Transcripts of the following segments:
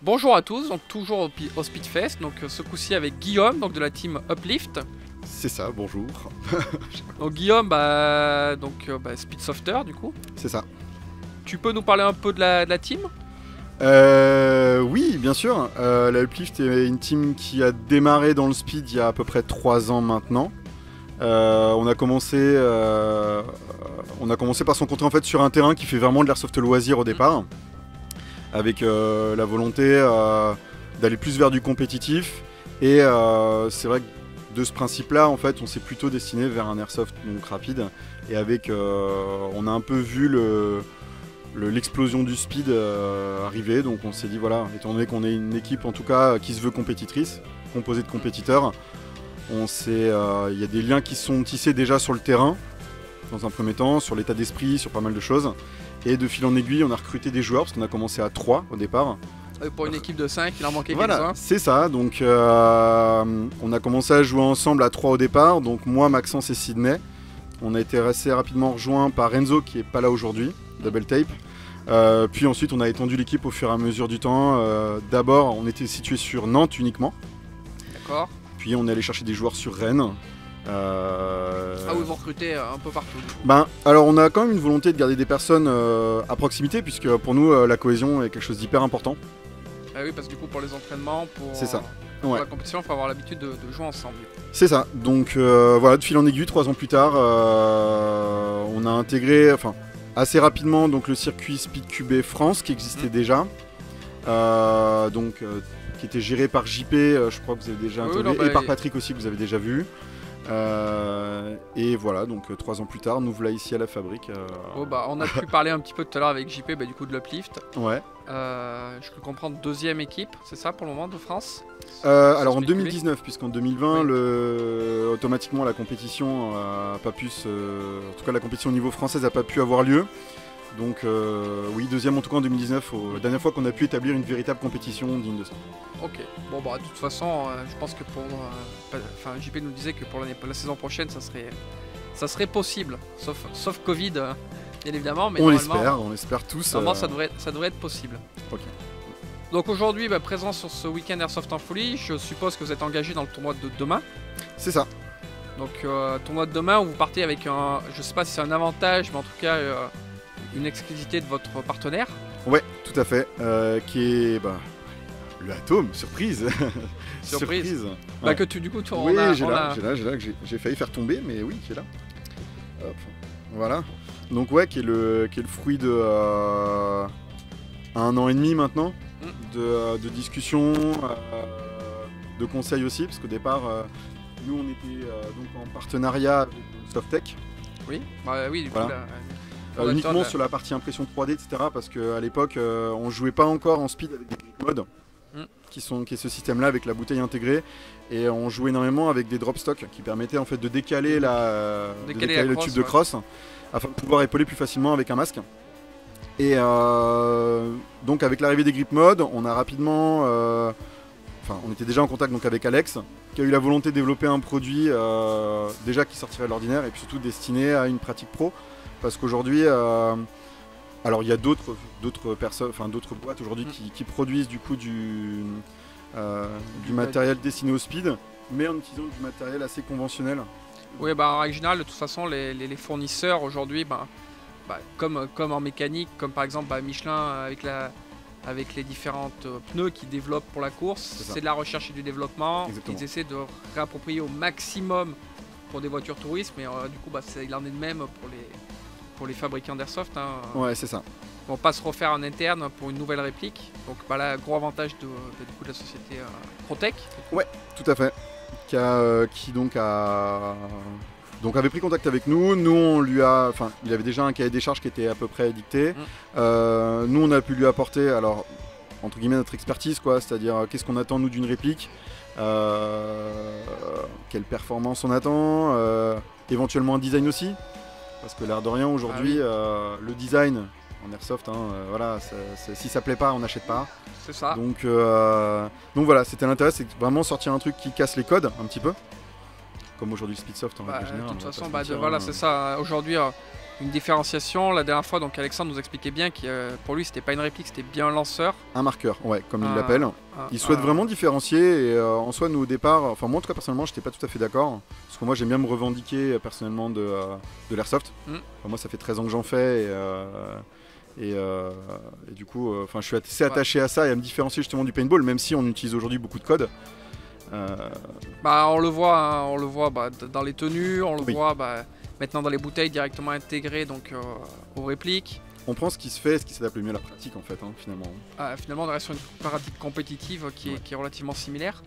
Bonjour à tous, donc toujours au Speedfest, donc ce coup-ci avec Guillaume, donc de la team Uplift. C'est ça, bonjour. Donc Guillaume, Speedsofter du coup. C'est ça. Tu peux nous parler un peu de la team? Oui, bien sûr. La Uplift est une team qui a démarré dans le speed il y a à peu près 3 ans maintenant. On a commencé par se rencontrer en fait sur un terrain qui fait vraiment de l'airsoft loisir au départ, avec la volonté d'aller plus vers du compétitif. Et c'est vrai que de ce principe-là, en fait, on s'est plutôt destiné vers un airsoft donc rapide. Et avec, on a un peu vu l'explosion du speed arriver, donc on s'est dit voilà, étant donné qu'on est une équipe en tout cas qui se veut compétitrice, composée de compétiteurs, il y a des liens qui sont tissés déjà sur le terrain, dans un premier temps, sur l'état d'esprit, sur pas mal de choses. Et de fil en aiguille, on a recruté des joueurs, parce qu'on a commencé à 3 au départ. Pour une équipe de 5, il en manquait Voilà, quelques-uns. c'est ça, donc on a commencé à jouer ensemble à 3 au départ, donc moi, Maxence et Sydney. On a été assez rapidement rejoint par Renzo qui est pas là aujourd'hui, Double Tape. Puis ensuite on a étendu l'équipe au fur et à mesure du temps. D'abord on était situé sur Nantes uniquement. D'accord. Puis on est allé chercher des joueurs sur Rennes. Ah oui, vous recrutez un peu partout. Alors on a quand même une volonté de garder des personnes à proximité, puisque pour nous la cohésion est quelque chose d'hyper important. Ah oui, parce que du coup pour les entraînements, c'est ça. Pour Ouais. la compétition, il faut avoir l'habitude de jouer ensemble. C'est ça, donc voilà, de fil en aiguille, 3 ans plus tard, on a intégré assez rapidement donc, le circuit SpeedQB France qui existait déjà, qui était géré par JP, je crois que vous avez déjà intégré, et par Patrick aussi que vous avez déjà vu. Et voilà, donc 3 ans plus tard, nous voilà ici à la fabrique. On a pu parler un petit peu tout à l'heure avec JP du coup de l'Uplift. Ouais. Je peux comprendre, deuxième équipe, c'est ça pour le moment de France? Alors en 2019, puisqu'en 2020, automatiquement la compétition a pas pu en tout cas la compétition au niveau française n'a pas pu avoir lieu. Donc oui, deuxième en tout cas en 2019, la dernière fois qu'on a pu établir une véritable compétition digne de ça. Ok, bon bah de toute façon, je pense que JP nous disait que pour la saison prochaine, ça serait possible, sauf Covid, bien évidemment. Mais on espère tous. Normalement, ça devrait être possible. Ok. Donc aujourd'hui, présent sur ce week-end Airsoft en folie, je suppose que vous êtes engagé dans le tournoi de demain. C'est ça. Donc tournoi de demain où vous partez avec je sais pas si c'est un avantage, mais en tout cas une exclusivité de votre partenaire. Ouais, tout à fait, qui est le Atome, surprise. Surprise. Ouais. Que tu du coup tu oui, j'ai failli faire tomber, mais oui, qui est là. Hop. Voilà. Donc ouais, qui est le fruit de 1 an et demi maintenant, de discussions, de conseils aussi, parce qu'au départ, nous on était donc en partenariat avec Softtech. Oui, oui, du coup, voilà. Uniquement sur la partie impression 3D, etc. Parce qu'à l'époque, on jouait pas encore en speed avec des grip modes, qui est ce système-là avec la bouteille intégrée, et on jouait énormément avec des drop stock qui permettaient en fait de décaler le tube de cross afin de pouvoir épauler plus facilement avec un masque. Et donc avec l'arrivée des grip modes, on a rapidement, on était déjà en contact donc avec Alex, qui a eu la volonté de développer un produit déjà qui sortirait de l'ordinaire et puis surtout destiné à une pratique pro. Parce qu'aujourd'hui, alors il y a d'autres boîtes aujourd'hui qui produisent du coup du matériel destiné au speed, mais en utilisant du matériel assez conventionnel. Oui, en règle générale, de toute façon, les fournisseurs aujourd'hui, comme en mécanique, comme par exemple Michelin avec les différentes pneus qu'ils développent pour la course, c'est de la recherche et du développement. Exactement. Ils essaient de réapproprier au maximum pour des voitures touristes, mais du coup, il en est de même pour les fabricants d'airsoft. Ouais, c'est ça. On va pas se refaire en interne pour une nouvelle réplique. Donc là, gros avantage de la société Protec. Ouais, tout à fait. Qui avait pris contact avec nous. Nous, il avait déjà un cahier des charges qui était à peu près dicté. Nous, on a pu lui apporter, alors entre guillemets, notre expertise, quoi. C'est-à-dire qu'est-ce qu'on attend nous d'une réplique, quelle performance on attend, éventuellement un design aussi. Parce que l'air de rien aujourd'hui, le design en airsoft, voilà, si ça plaît pas, on n'achète pas. C'est ça. Donc voilà, c'était l'intérêt, c'est vraiment sortir un truc qui casse les codes un petit peu. comme aujourd'hui le Speedsoft en règle générale. De toute façon, voilà, c'est ça. Aujourd'hui, une différenciation. La dernière fois, donc Alexandre nous expliquait bien que pour lui, c'était pas une réplique, c'était bien un lanceur. Un marqueur, ouais, comme il l'appelle. Il souhaite vraiment différencier. Et en soi, nous au départ, enfin moi en tout cas personnellement, j'étais pas tout à fait d'accord. Parce que moi, j'aime bien me revendiquer personnellement de l'airsoft. Enfin, moi, ça fait 13 ans que j'en fais. Et du coup, je suis assez attaché à ça et à me différencier justement du paintball, même si on utilise aujourd'hui beaucoup de codes. On le voit, dans les tenues, on le voit maintenant dans les bouteilles directement intégrées donc aux répliques. On prend ce qui se fait, ce qui s'adapte le mieux à la pratique en fait, finalement. Finalement, on reste sur une pratique compétitive qui est relativement similaire.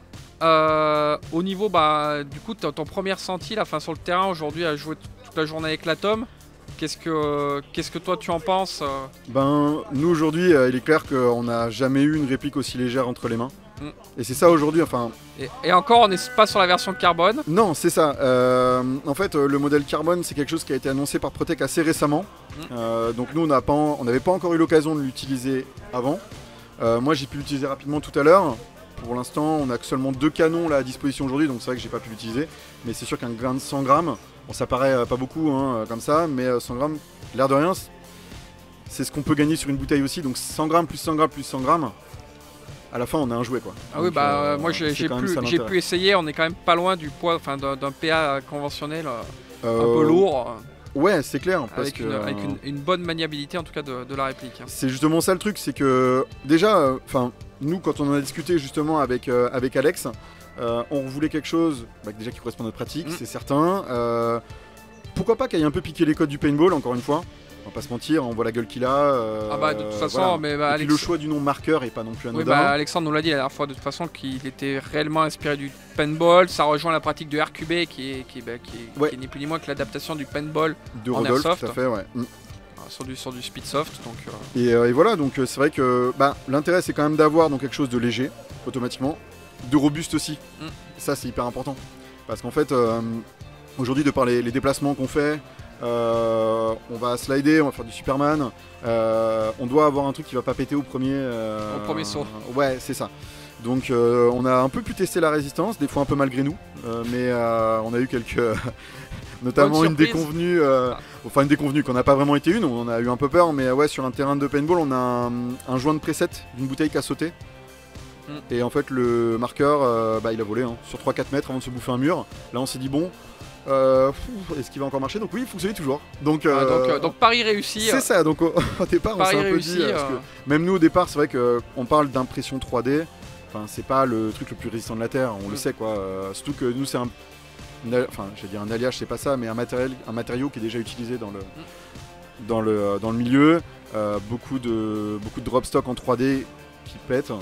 Au niveau, du coup, ton premier ressenti sur le terrain aujourd'hui à jouer toute la journée avec l'Atom. Qu'est-ce que toi tu en penses? Nous aujourd'hui, il est clair qu'on n'a jamais eu une réplique aussi légère entre les mains. Et c'est ça aujourd'hui, Et encore, on n'est pas sur la version carbone. Non, c'est ça. En fait, le modèle carbone, c'est quelque chose qui a été annoncé par Protec assez récemment. Donc nous, on n'avait pas encore eu l'occasion de l'utiliser avant. Moi, j'ai pu l'utiliser rapidement tout à l'heure. Pour l'instant, on n'a que seulement 2 canons là, à disposition aujourd'hui, donc c'est vrai que j'ai pas pu l'utiliser. Mais c'est sûr qu'un grain de 100 grammes, bon, ça paraît pas beaucoup comme ça, mais 100 grammes, l'air de rien, c'est ce qu'on peut gagner sur une bouteille aussi. Donc 100 grammes plus 100 grammes plus 100 grammes, à la fin on a un jouet quoi. Ah donc, moi j'ai pu essayer, on est quand même pas loin du poids d'un PA conventionnel un peu lourd. Ouais, c'est clair. Avec une bonne maniabilité en tout cas de la réplique. C'est justement ça le truc, c'est que déjà, nous quand on en a discuté justement avec Alex, on voulait quelque chose déjà qui correspond à notre pratique, c'est certain. Pourquoi pas qu'il ait un peu piqué les codes du paintball, encore une fois. On va pas se mentir, on voit la gueule qu'il a. De toute façon, voilà. Et puis le choix du nom marqueur est pas non plus anodin. Alexandre nous l'a dit la dernière fois de toute façon qu'il était réellement inspiré du paintball. Ça rejoint la pratique de RQB qui n'est plus ni moins que l'adaptation du paintball de en Rodolphe, airsoft. Tout à fait, ouais. Sur du Speedsoft. Donc, et voilà, donc c'est vrai que l'intérêt c'est quand même d'avoir quelque chose de léger, automatiquement, de robuste aussi. Ça c'est hyper important. Parce qu'en fait, aujourd'hui, de par les déplacements qu'on fait, on va slider, on va faire du Superman. On doit avoir un truc qui va pas péter au premier saut. Ouais, c'est ça. Donc on a un peu pu tester la résistance, des fois un peu malgré nous, mais on a eu quelques... notamment une déconvenue, une déconvenue qu'on n'a pas vraiment été une, on a eu un peu peur, mais ouais, sur un terrain de paintball, on a un joint de preset d'une bouteille qui a sauté. Et en fait, le marqueur, il a volé sur 3-4 mètres avant de se bouffer un mur. Là, on s'est dit, bon, est-ce qu'il va encore marcher? Donc oui, il fonctionnait toujours. Donc pari réussi. C'est ça, donc au départ, on s'est un peu dit... Parce que même nous, au départ, c'est vrai qu'on parle d'impression 3D. Enfin, c'est pas le truc le plus résistant de la Terre, on le sait, quoi. Surtout que nous, c'est un alliage, c'est pas ça, mais un matériau qui est déjà utilisé dans le milieu. Beaucoup de drop stock en 3D qui pètent.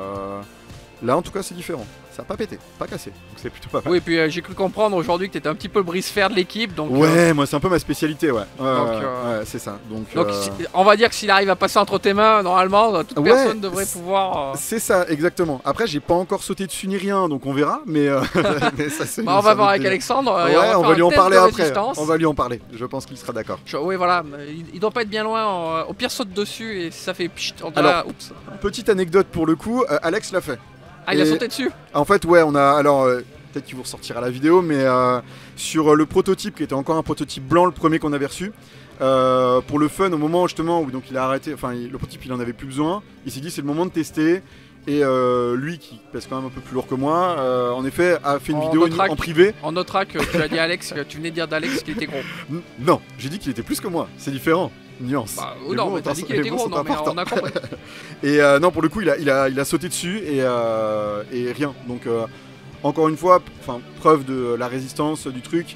Là, en tout cas, c'est différent. Ça n'a pas pété, pas cassé. Donc c'est plutôt pas mal. Oui, et puis j'ai cru comprendre aujourd'hui que tu étais un petit peu le brise-fer de l'équipe. Ouais, moi, c'est un peu ma spécialité, ouais. C'est ça. Donc on va dire que s'il arrive à passer entre tes mains, normalement, toute personne devrait pouvoir... C'est ça, exactement. Après, j'ai pas encore sauté dessus ni rien, donc on verra. Mais, ça, on va voir avec Alexandre. On va lui en parler après. On va lui en parler. Je pense qu'il sera d'accord. Oui, voilà. Il doit pas être bien loin. Au pire, saute dessus et ça fait pchit. Alors, oups. Petite anecdote pour le coup, Alex l'a fait. Ah, il a sauté dessus? En fait, ouais, on a... Alors, peut-être qu'il vous ressortira la vidéo, mais sur le prototype, qui était encore un prototype blanc, le premier qu'on avait reçu, pour le fun, au moment justement où donc, il a arrêté, le prototype, il en avait plus besoin, il s'est dit, c'est le moment de tester. Et lui, qui pèse quand même un peu plus lourd que moi, en effet, a fait une vidéo en privé. On notera que tu as dit Alex, tu venais de dire d'Alex qu'il était gros. Non, j'ai dit qu'il était plus que moi, c'est différent. Nuance. Mais t'as dit qu'il était gros, non, mais on a compris. Et non, pour le coup, il a sauté dessus et rien. Donc, encore une fois, preuve de la résistance du truc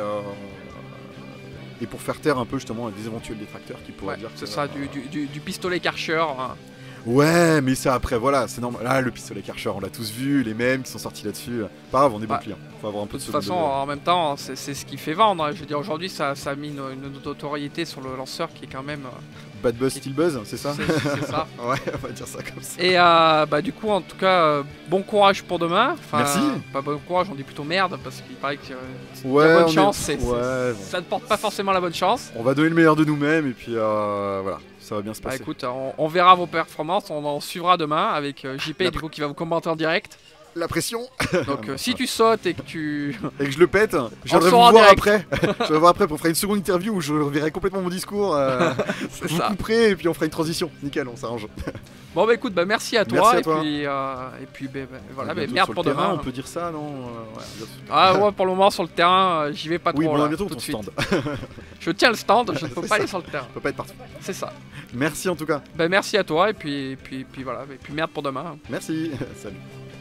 et pour faire taire un peu justement des éventuels détracteurs qui pourraient dire. C'est ça, du pistolet Karcher. Ouais, mais ça après, voilà, c'est normal. Là, le pistolet Karcher, on l'a tous vu, les mêmes qui sont sortis là-dessus. Pas grave, on est bons clients. Faut avoir un peu de toute façon, en même temps, c'est ce qui fait vendre. Je veux dire, aujourd'hui, ça a mis une notoriété sur le lanceur qui est quand même. Bad buzz, still buzz, c'est ça? C'est ça. Ouais, on va dire ça comme ça. Et du coup, en tout cas, bon courage pour demain. Merci. Pas bon courage, on dit plutôt merde parce qu'il paraît que la bonne chance, ça ne porte pas forcément la bonne chance. On va donner le meilleur de nous-mêmes et puis voilà. Ça va bien se passer. Écoute, on verra vos performances, on en suivra demain avec JP du coup qui va vous commenter en direct. La pression. Donc si tu sautes et que tu... Et que je le pète, je viendrai vous voir après. Je vais voir après pour faire une seconde interview où je reverrai complètement mon discours. C'est vous ça. couperez et puis on fera une transition. Nickel, on s'arrange. Bon bah écoute, bah merci à toi. Merci à toi. Et puis voilà, merde pour terrain, demain. on peut dire ça, non ouais, pour le moment sur le terrain, j'y vais pas trop. Oui, bon, là, bientôt tout ton de suite. stand. Je tiens le stand, je ne peux pas aller sur le terrain. Je peux pas être partout. C'est ça. Merci en tout cas. Bah merci à toi et puis voilà, et puis merde pour demain. Merci. Salut.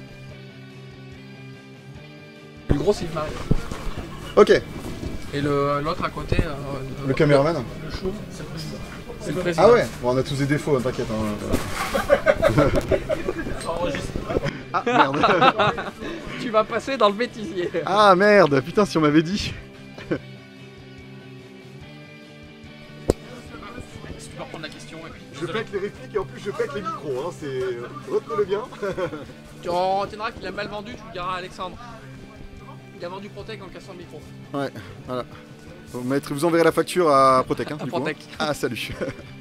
Le gros c'est Marie. Ok. Et l'autre à côté. Le caméraman. Le chou, c'est le président. C'est le président. Ah ouais. Bon, on a tous des défauts, hein, t'inquiète. Ah merde. Tu vas passer dans le bêtisier. Ah merde. Putain, si on m'avait dit. Si tu peux reprendre la question. Et puis, Je pète les répliques et en plus je pète les micros. Hein, c'est... Retenez-le bien. Tu retiendras qu'il a mal vendu, tu le diras à Alexandre. Il a vendu Protec en cassant le micro. Ouais, voilà. Vous enverrez la facture à Protec. Hein, à Protec. Ah, salut.